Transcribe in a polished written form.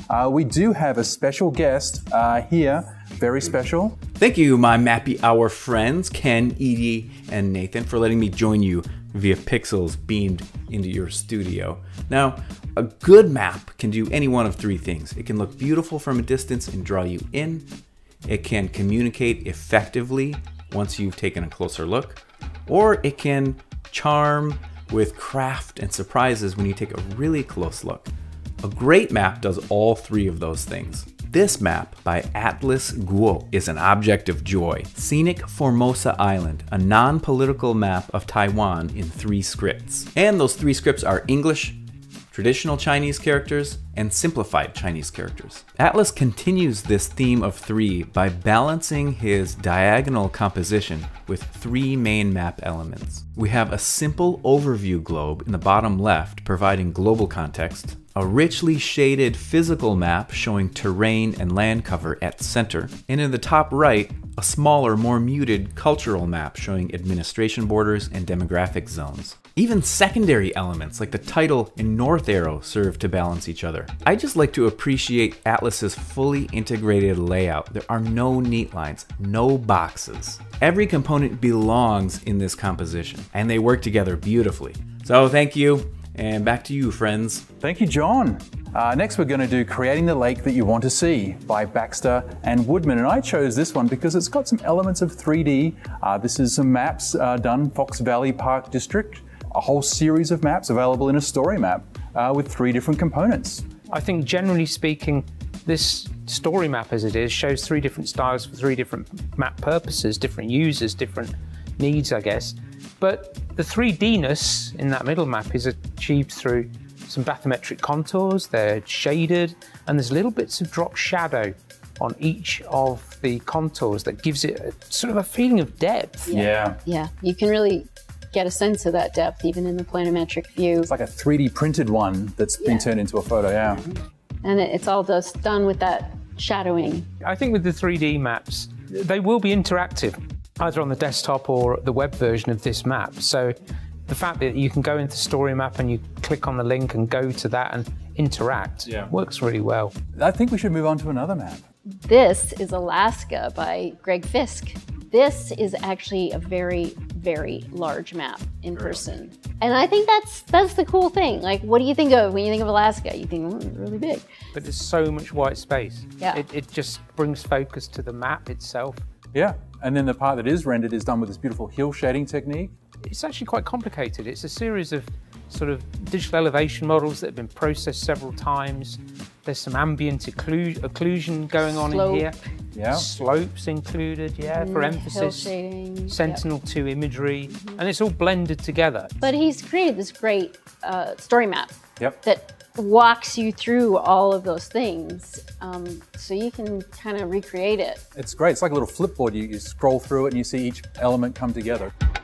we do have a special guest here, very special. Thank you, my Mappy Hour friends, Ken, Edie, and Nathan, for letting me join you via pixels beamed into your studio. Now, a good map can do any one of three things. It can look beautiful from a distance and draw you in. It can communicate effectively once you've taken a closer look. Or it can charm with craft and surprises when you take a really close look. A great map does all three of those things. This map by Atlas Guo is an object of joy. Scenic Formosa Island, a non-political map of Taiwan in 3 scripts. And those 3 scripts are English, traditional Chinese characters, and simplified Chinese characters. Atlas continues this theme of 3 by balancing his diagonal composition with 3 main map elements. We have a simple overview globe in the bottom left providing global context, a richly shaded physical map showing terrain and land cover at center, and in the top right, a smaller, more muted cultural map showing administration borders and demographic zones. Even secondary elements like the title and north arrow serve to balance each other. I just like to appreciate Atlas's fully integrated layout. There are no neat lines, no boxes. Every component belongs in this composition, and they work together beautifully. So thank you, and back to you, friends. Thank you, John. Next, we're going to do Creating the Lake That You Want to See by Baxter and Woodman. And I chose this one because it's got some elements of 3D. This is some maps done, Fox Valley Park District. A whole series of maps available in a story map with 3 different components. I think generally speaking, this story map as it is shows 3 different styles for 3 different map purposes, different users, different needs, I guess. But the 3D-ness in that middle map is achieved through some bathymetric contours. They're shaded, and there's little bits of drop shadow on each of the contours that gives it sort of a feeling of depth. Yeah. Yeah, you can really get a sense of that depth even in the planimetric view. It's like a 3D printed one that's been turned into a photo, yeah. And it's all just done with that shadowing. I think with the 3D maps, they will be interactive, either on the desktop or the web version of this map. So the fact that you can go into Story Map and you click on the link and go to that and interact works really well. I think we should move on to another map. This is Alaska by Greg Fisk. This is actually a very, very large map in person. And I think that's the cool thing. Like, what do you think of when you think of Alaska? You think, it's really big. But there's so much white space. Yeah. It just brings focus to the map itself. Yeah, and then the part that is rendered is done with this beautiful hill shading technique. It's actually quite complicated. It's a series of sort of digital elevation models that have been processed several times. There's some ambient occlusion going on in here. Yeah. Slopes included, for emphasis. Hill shading. Sentinel-2 imagery, and it's all blended together. But he's created this great story map that walks you through all of those things, so you can kind of recreate it. It's great. It's like a little flipboard. You scroll through it and you see each element come together.